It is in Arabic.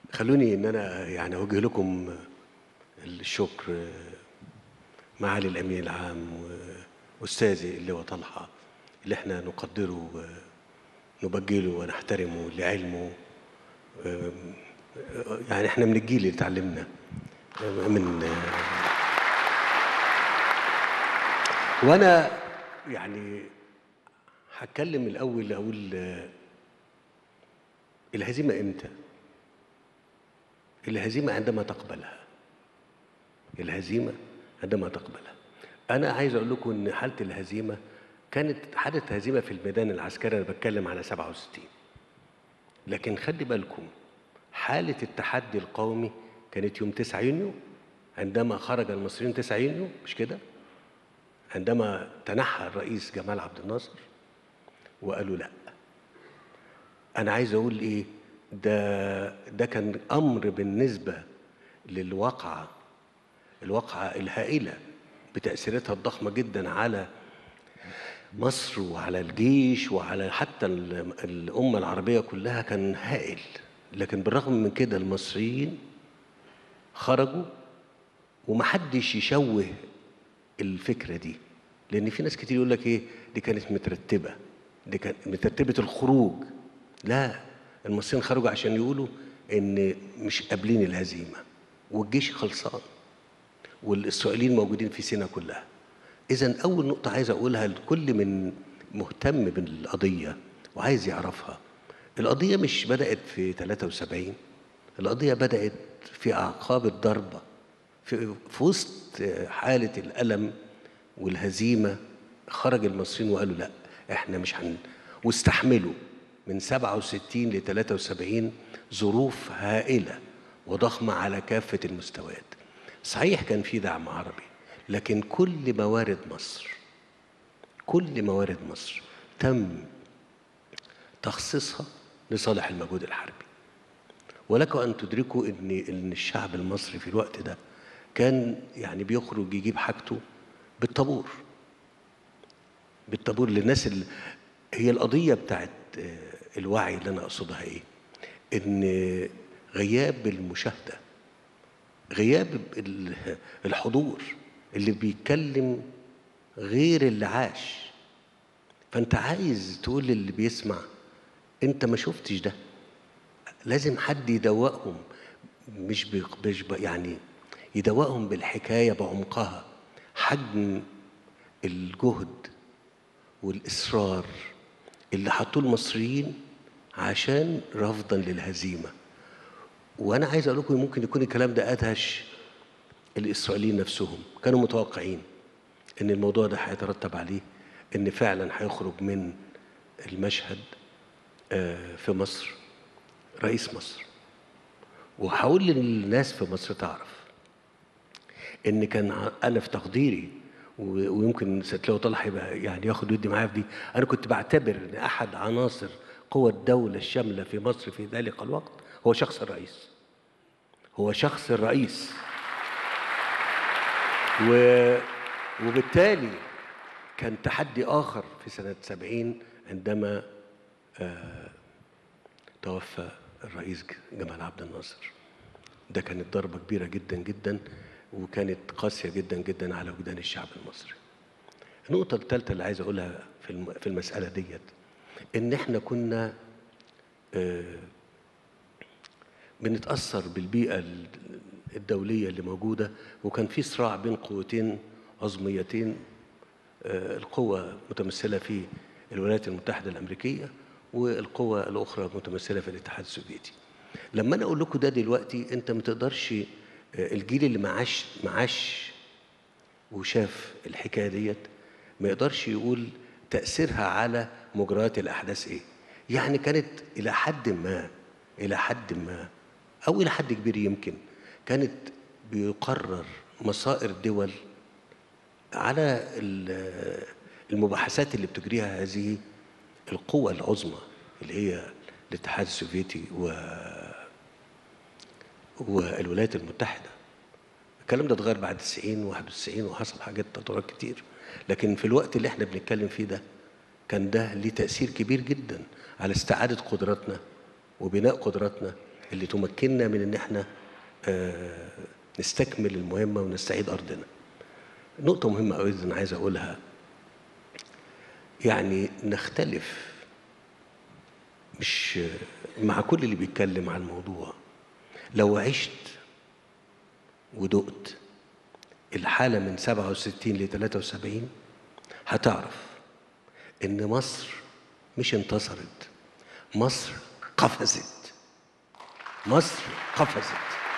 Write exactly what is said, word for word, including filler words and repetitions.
خلوني ان انا يعني اوجه لكم الشكر معالي الامين العام واستاذي اللواء طلحه اللي احنا نقدره ونبجله ونحترمه لعلمه. يعني احنا من الجيل اللي اتعلمنا من وانا يعني هتكلم الاول اقول الهزيمه امتى؟ الهزيمه عندما تقبلها. الهزيمه عندما تقبلها. انا عايز اقول لكم ان حاله الهزيمه كانت حاله هزيمه في الميدان العسكري. انا بتكلم على سبعة وستين، لكن خلي بالكم حاله التحدي القومي كانت يوم تسعة يونيو عندما خرج المصريون تسعة يونيو، مش كده؟ عندما تنحى الرئيس جمال عبد الناصر وقالوا لا. انا عايز اقول ايه، ده ده كان امر بالنسبه للواقعه الواقعه الهائله بتاثيراتها الضخمه جدا على مصر وعلى الجيش وعلى حتى الامه العربيه كلها، كان هائل. لكن بالرغم من كده المصريين خرجوا، ومحدش يشوه الفكره دي، لان في ناس كتير يقول لك ايه دي كانت مترتبه، دي كانت مترتبه الخروج. لا، المصريين خرجوا عشان يقولوا ان مش قابلين الهزيمه، والجيش خلصان، والاسرائيليين موجودين في سيناء كلها. اذا اول نقطه عايز اقولها لكل من مهتم بالقضيه وعايز يعرفها، القضيه مش بدات في ثلاثة وسبعين، القضيه بدات في اعقاب الضربه، في, في وسط حاله الالم والهزيمه. خرج المصريين وقالوا لا احنا مش هن، واستحملوا من سبعة وستين ل ثلاثة وسبعين ظروف هائله وضخمه على كافه المستويات. صحيح كان في دعم عربي، لكن كل موارد مصر كل موارد مصر تم تخصيصها لصالح المجهود الحربي. ولكم ان تدركوا ان ان الشعب المصري في الوقت ده كان يعني بيخرج يجيب حاجته بالطابور بالطابور للناس اللي هي القضيه بتاعت الوعي اللي انا اقصدها ايه؟ ان غياب المشاهده، غياب الحضور اللي بيتكلم غير اللي عاش. فانت عايز تقول للي بيسمع انت ما شفتش ده، لازم حد يدوقهم، مش مش يعني يدوقهم بالحكايه بعمقها، حجم الجهد والاصرار اللي حطوه المصريين عشان رفضا للهزيمه. وانا عايز اقول لكم ممكن يكون الكلام ده ادهش الاسرائيليين نفسهم. كانوا متوقعين ان الموضوع ده هيترتب عليه ان فعلا هيخرج من المشهد في مصر رئيس مصر. وهقول للناس في مصر تعرف ان كان انا في تقديري، ويمكن ستلاقوا طلع يبقى يعني ياخد ودي معايا في دي، انا كنت بعتبر ان احد عناصر قوى الدوله الشامله في مصر في ذلك الوقت هو شخص الرئيس هو شخص الرئيس و... وبالتالي كان تحدي آخر في سنة سبعين عندما آه توفى الرئيس جمال عبد الناصر. ده كانت ضربة كبيرة جدا جدا، وكانت قاسية جدا جدا على وجدان الشعب المصري. النقطة الثالثة اللي عايز أقولها في في المسألة ديت إن إحنا كنا آه بنتأثر بالبيئة الدولية اللي موجودة، وكان في صراع بين قوتين عظميتين، القوة متمثلة في الولايات المتحدة الأمريكية، والقوة الأخرى متمثلة في الاتحاد السوفيتي. لما أنا أقول لكم ده دلوقتي، أنت ما تقدرش، الجيل اللي معاش معاش وشاف الحكاية ديت ما يقدرش يقول تأثيرها على مجريات الأحداث إيه. يعني كانت إلى حد ما إلى حد ما أو إلى حد كبير يمكن كانت بيقرر مصائر دول على المباحثات اللي بتجريها هذه القوى العظمى اللي هي الاتحاد السوفيتي و... والولايات المتحدة. الكلام ده اتغير بعد تسعين واحد وتسعين وحصل حاجات تطورات كتير، لكن في الوقت اللي احنا بنتكلم فيه ده كان ده ليه تأثير كبير جدا على استعادة قدراتنا وبناء قدراتنا اللي تمكننا من ان احنا نستكمل المهمة ونستعيد أرضنا. نقطة مهمة أوي أنا عايز أقولها، يعني نختلف مش مع كل اللي بيتكلم عن الموضوع. لو عشت ودقت الحالة من سبعة وستين ل ثلاثة وسبعين هتعرف إن مصر مش انتصرت، مصر قفزت. مصر قفزت.